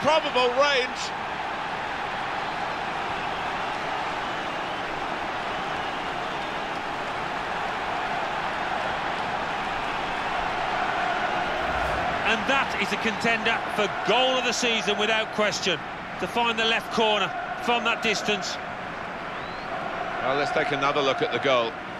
probable range. And that is a contender for goal of the season without question, to find the left corner from that distance. Well, let's take another look at the goal.